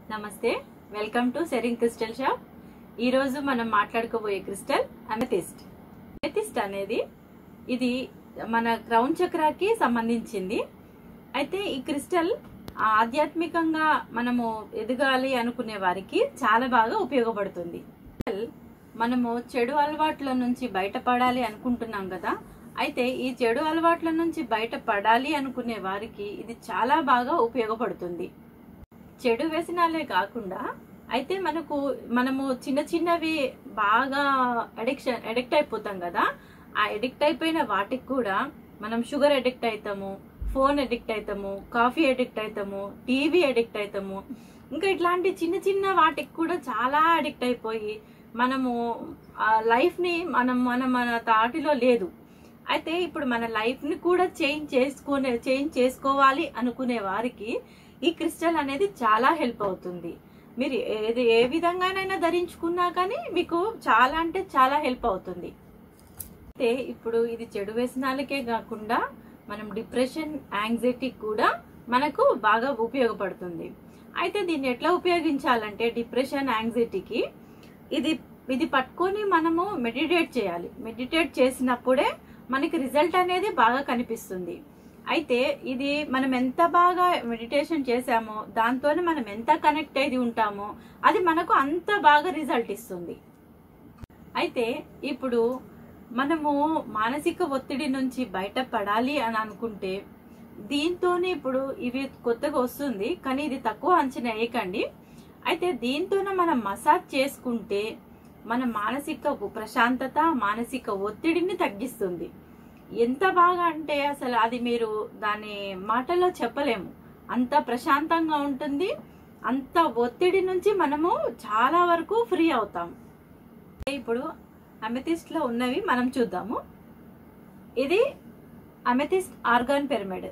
నమస్తే, welcome to serene crystal shop. ఈ రోజు మనం మాట్లాడుకోబోయే క్రిస్టల్ అమెథిస్ట్. అమెథిస్ట్ అనేది ఇది మన క్రౌన్ చక్రాకి సంబంధించింది. అయితే ఈ క్రిస్టల్ ఆధ్యాత్మికంగా మనము ఎదగాలి అనుకునే వారికి చాలా బాగా ఉపయోగపడుతుంది. మనము చెడు అలవాట్ల నుంచి బయటపడాలి అనుకుంటున్నాం కదా, అయితే ఈ చెడు అలవాట్ల నుంచి బయటపడాలి అనుకునే వారికి ఇది చాలా బాగా ఉపయోగపడుతుంది. చెడు వ్యసనాలే కాకుండా అయితే మనము చిన్న చిన్నవి బాగా అడిక్ట్ అయిపోతాం కదా, ఆ అడిక్ట్ అయిపోయిన వాటికి కూడా మనం షుగర్ అడిక్ట్ అవుతాము, ఫోన్ అడిక్ట్ అవుతాము, కాఫీ అడిక్ట్ అవుతాము, టీవీ అడిక్ట్ అవుతాము, ఇంకా ఇట్లాంటి చిన్న చిన్న వాటికి కూడా చాలా అడిక్ట్ అయిపోయి మనము లైఫ్ని మన తాటిలో లేదు. అయితే ఇప్పుడు మన లైఫ్ని కూడా చేంజ్ చేసుకోవాలి అనుకునే వారికి ఈ క్రిస్టల్ అనేది చాలా హెల్ప్ అవుతుంది. మీరు ఏ విధంగానైనా ధరించుకున్నా కానీ మీకు చాలా అంటే చాలా హెల్ప్ అవుతుంది. అయితే ఇప్పుడు ఇది చెడు వ్యసనాలకే కాకుండా మనం డిప్రెషన్, యాంగ్జైటీ కూడా మనకు బాగా ఉపయోగపడుతుంది. అయితే దీన్ని ఎట్లా ఉపయోగించాలంటే డిప్రెషన్, యాంగ్జైటీకి ఇది పట్టుకొని మనము మెడిటేట్ చేయాలి. మెడిటేట్ చేసినప్పుడే మనకి రిజల్ట్ అనేది బాగా కనిపిస్తుంది. అయితే ఇది మనం ఎంత బాగా మెడిటేషన్ చేసామో దాంతోనే మనం ఎంత కనెక్ట్ అయ్యి ఉంటామో అది మనకు అంత బాగా రిజల్ట్ ఇస్తుంది. అయితే ఇప్పుడు మనము మానసిక ఒత్తిడి నుంచి బయటపడాలి అని అనుకుంటే దీంతోనే ఇప్పుడు ఇవి కొత్తగా వస్తుంది, కానీ ఇది తక్కువ అంచనా వేయకండి. అయితే దీంతోనే మనం మసాజ్ చేసుకుంటే మన మానసిక ప్రశాంతత, మానసిక ఒత్తిడిని తగ్గిస్తుంది. ఎంత బాగా అంటే అసలు అది మీరు దాని మాటల్లో చెప్పలేము. అంత ప్రశాంతంగా ఉంటుంది, అంత ఒత్తిడి నుంచి మనము చాలా వరకు ఫ్రీ అవుతాం. ఇప్పుడు అమెథిస్ట్ లో ఉన్నవి మనం చూద్దాము. ఇది అమెథిస్ట్ ఆర్గాన్ పిరమిడ్.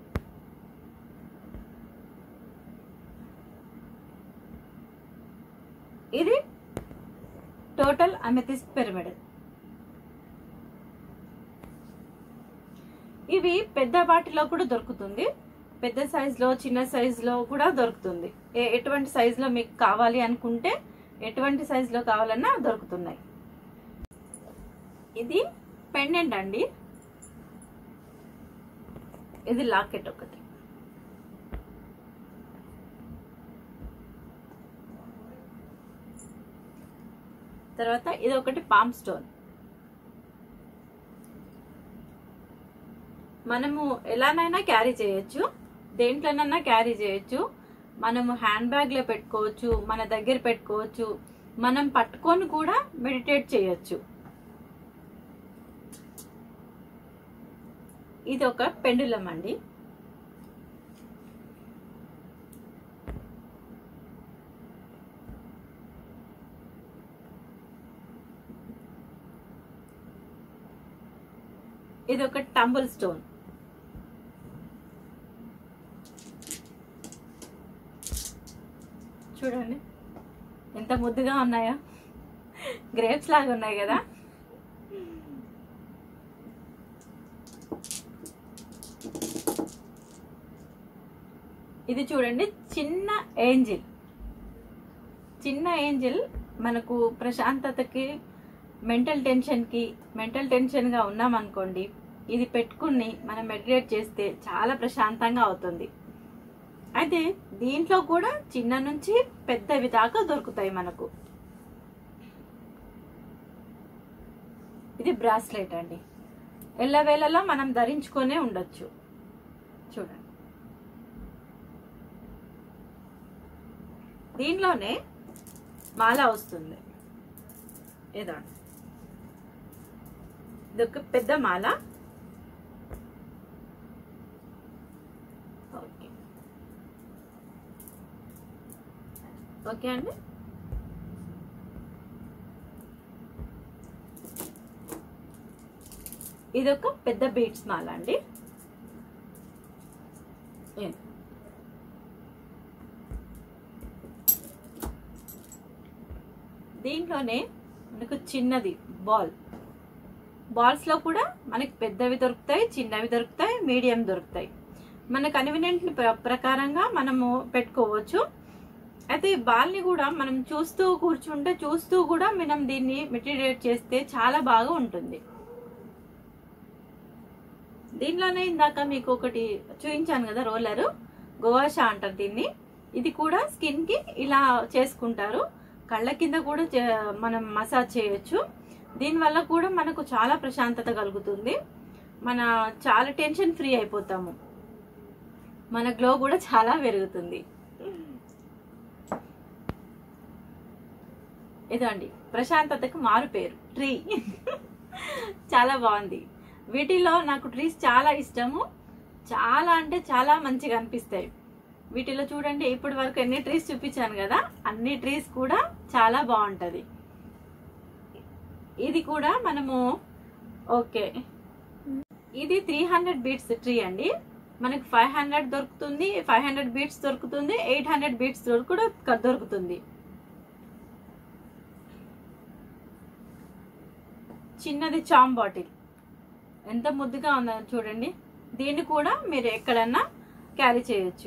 ఇది టోటల్ అమెథిస్ట్ పిరమిడ్. ఇవి పెద్ద వాటిలో కూడా దొరుకుతుంది, పెద్ద సైజులో, చిన్న సైజులో కూడా దొరుకుతుంది. ఎటువంటి సైజులో మీకు కావాలి అనుకుంటే ఎటువంటి సైజులో కావాలన్నా దొరుకుతున్నాయి. ఇది పెండెంట్ అండి, ఇది లాకెట్ ఒకటి. తర్వాత ఇది ఒకటి పామ్ స్టోన్. మనము ఎలానైనా క్యారీ చేయొచ్చు, దేంట్లోనైనా క్యారీ చేయొచ్చు. మనము హ్యాండ్ బ్యాగ్ లో పెట్టుకోవచ్చు, మన దగ్గర పెట్టుకోవచ్చు, మనం పట్టుకొని కూడా మెడిటేట్ చేయొచ్చు. ఇది ఒక పెండులం అండి. ఇది ఒక టంబుల్ స్టోన్. చూడండి ఎంత ముద్దుగా ఉన్నాయో, గ్రేప్స్ లాగా ఉన్నాయి కదా. ఇది చూడండి చిన్న ఏంజిల్. చిన్న ఏంజిల్ మనకు ప్రశాంతతకి, మెంటల్ టెన్షన్ గా ఉన్నాం అనుకోండి, ఇది పెట్టుకుని మనం మెడిటేట్ చేస్తే చాలా ప్రశాంతంగా అవుతుంది. అయితే దీంట్లో కూడా చిన్న నుంచి పెద్దవి దాకా దొరుకుతాయి మనకు. ఇది బ్రాస్లెట్ అండి, ఎల్లవేళలా మనం ధరించుకొనే ఉండొచ్చు. చూడండి దీనిలోనే మాల వస్తుంది. ఇదండి, ఇది ఒక పెద్ద మాల. ఓకే అండి. ఇది ఒక పెద్ద బీడ్స్ మాల అండి. దీంట్లోనే మనకు చిన్నది బాల్స్ లో కూడా మనకి పెద్దవి దొరుకుతాయి, చిన్నవి దొరుకుతాయి, మీడియం దొరుకుతాయి. మన కన్వీనియంట్ ప్రకారంగా మనము పెట్టుకోవచ్చు. అయితే ఈ బాల్ని కూడా మనం చూస్తూ కూర్చుంటే చూస్తూ కూడా మనం దీన్ని మెటీరియట్ చేస్తే చాలా బాగా ఉంటుంది. దీంట్లోనే ఇందాక మీకు ఒకటి చూపించాను కదా, రోలరు గోవాషా అంటారు దీన్ని. ఇది కూడా స్కిన్ కి ఇలా చేసుకుంటారు. కళ్ళ కింద కూడా మనం మసాజ్ చేయొచ్చు. దీనివల్ల కూడా మనకు చాలా ప్రశాంతత కలుగుతుంది. మన చాలా టెన్షన్ ఫ్రీ అయిపోతాము. మన గ్లో కూడా చాలా పెరుగుతుంది. ఇదండి ప్రశాంతతకు మారు పేరు ట్రీ. చాలా బాగుంది. వీటిలో నాకు ట్రీస్ చాలా ఇష్టము. చాలా అంటే చాలా మంచిగా అనిపిస్తాయి. వీటిలో చూడండి, ఇప్పటి వరకు ఎన్ని ట్రీస్ చూపించాను కదా, అన్ని ట్రీస్ కూడా చాలా బాగుంటది. ఇది కూడా మనము ఓకే, ఇది 300 బీట్స్ ట్రీ అండి. మనకు 500 దొరుకుతుంది, 500 బీట్స్ దొరుకుతుంది, 800 బీట్స్ కూడా దొరుకుతుంది. చిన్నది చామ్ బాటిల్ ఎంత ముద్దుగా ఉందో చూడండి. దీన్ని కూడా మీరు ఎక్కడన్నా క్యారీ చేయొచ్చు.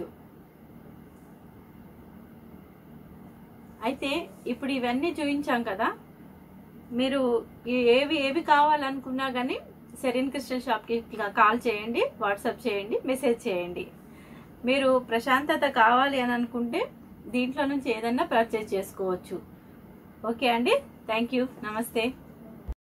అయితే ఇప్పుడు ఇవన్నీ చూపించాం కదా, మీరు ఏవి కావాలనుకున్నా కానీ సెరిన్ క్రిస్టల్ షాప్కి కాల్ చేయండి, వాట్సాప్ చేయండి, మెసేజ్ చేయండి. మీరు ప్రశాంతత కావాలి అని అనుకుంటే దీంట్లో నుంచి ఏదన్నా పర్చేజ్ చేసుకోవచ్చు. ఓకే అండి, థ్యాంక్ యూ, నమస్తే.